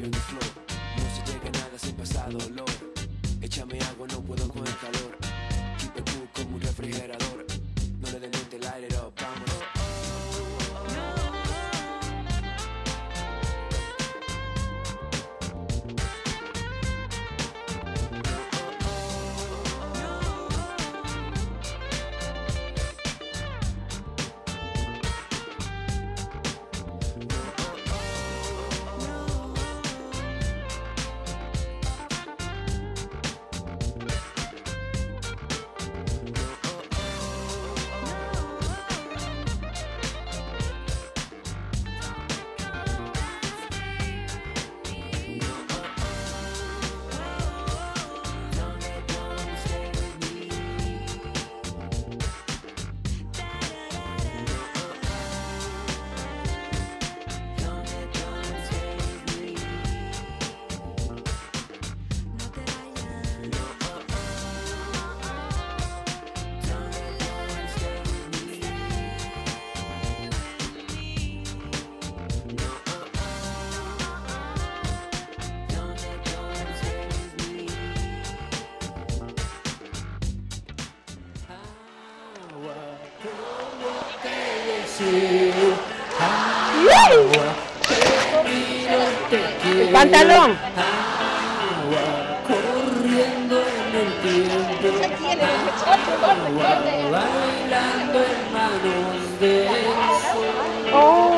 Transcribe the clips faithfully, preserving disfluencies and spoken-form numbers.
mi flow. No se llega a nada sin pasar dolor. Échame agua, no puedo con el calor. Keep it cool como un refrigerador. No le den mente el aire, up, vámonos. El pantalón. Corriendo en el tiempo, bailando en manos de Oh.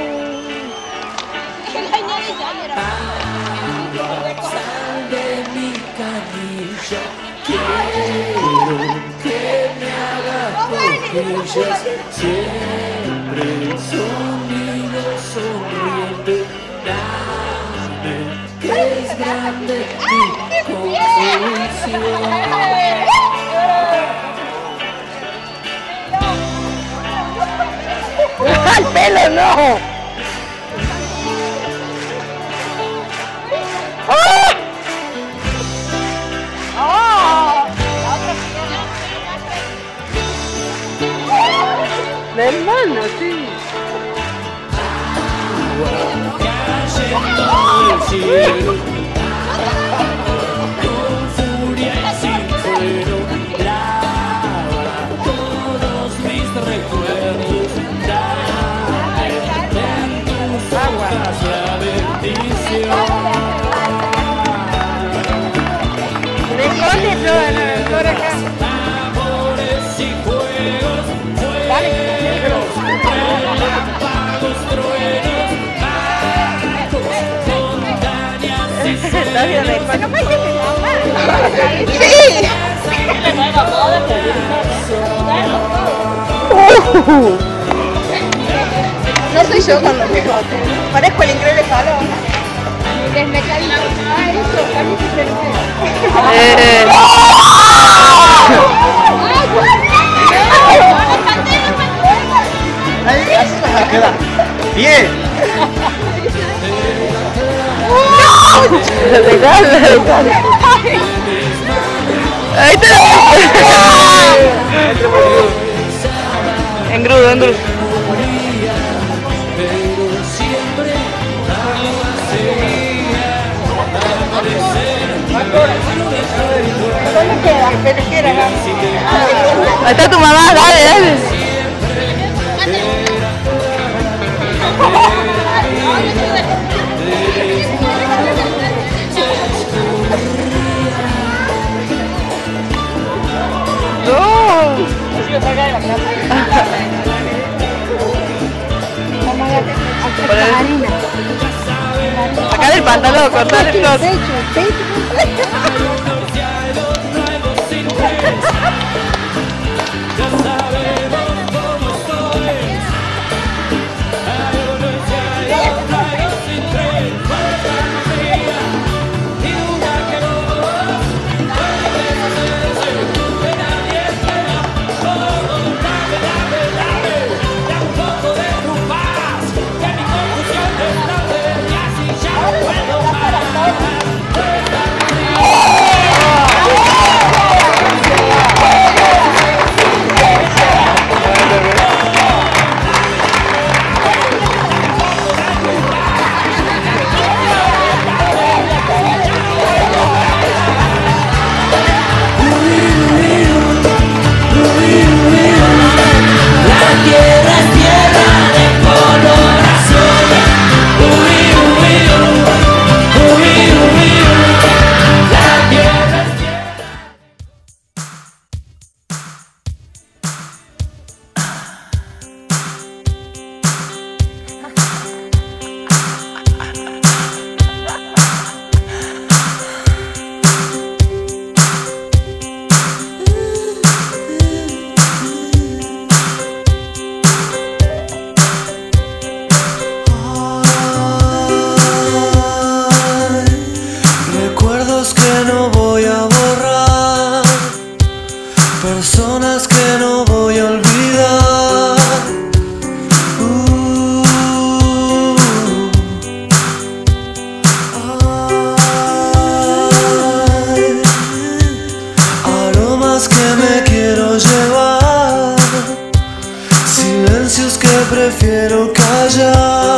sal de mi canilla. Quiero que me hagas cosquillas. Siempre el sonido sonriente. Dame que es grande mi confusión. ¡El pelo no! ¡Ah! ¡Ah! La hermana, sí. Cayendo del cielo, con furia y sin freno, lava todos mis recuerdos. Dame en tus aguas la bendición. Le esconde todo, no, por acá. Amores y juegos, fuegos, relámpagos, truenos, barcos, montañas y Todavía me sueños. Sí. No soy yo cuando me jote. Parezco el increíble Jalón. Desde Cali. Ah, eso, Cali se eh. Ahí, así vas a quedar. Bien. Regala, regala. Ahí está. Engrudo, engrudo. ¿Dónde queda? Ahí está tu mamá, dale, dale. No. Sacar el pantalón, cortar el todo. ¡Oh! allá.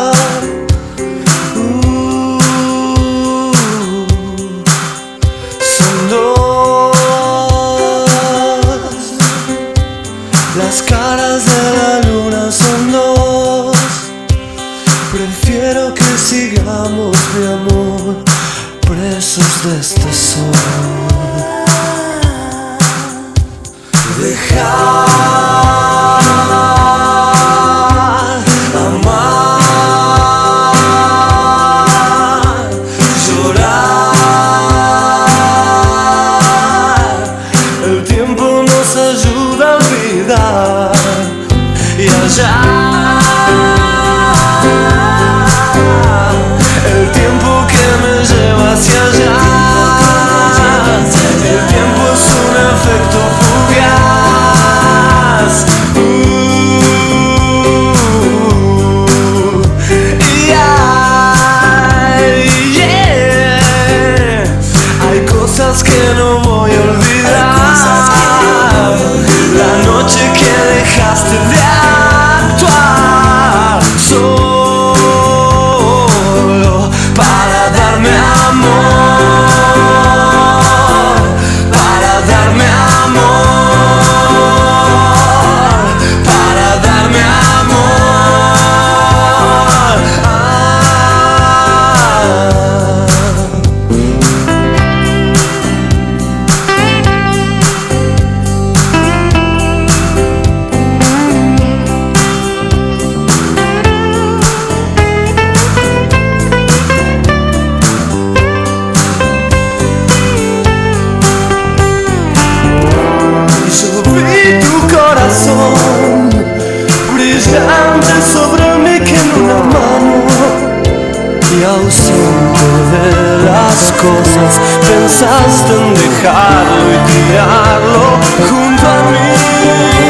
Uh, son dos las caras de la luna, son dos. Prefiero que sigamos, mi amor, presos de este sol. Dejar amar, llorar. El tiempo nos ayuda a olvidar y allá. El tiempo que me lleva hacia allá. El tiempo es un efecto fugaz. Uh, yeah, yeah. Hay cosas que no voy a olvidar. La noche que dejaste de actuar solo para darme amor, para darme amor, para darme amor. Ah. Yo vi tu corazón brillante sobre mí que en una mano, y ausente de las cosas pensaste en dejarlo y tirarlo junto a mí.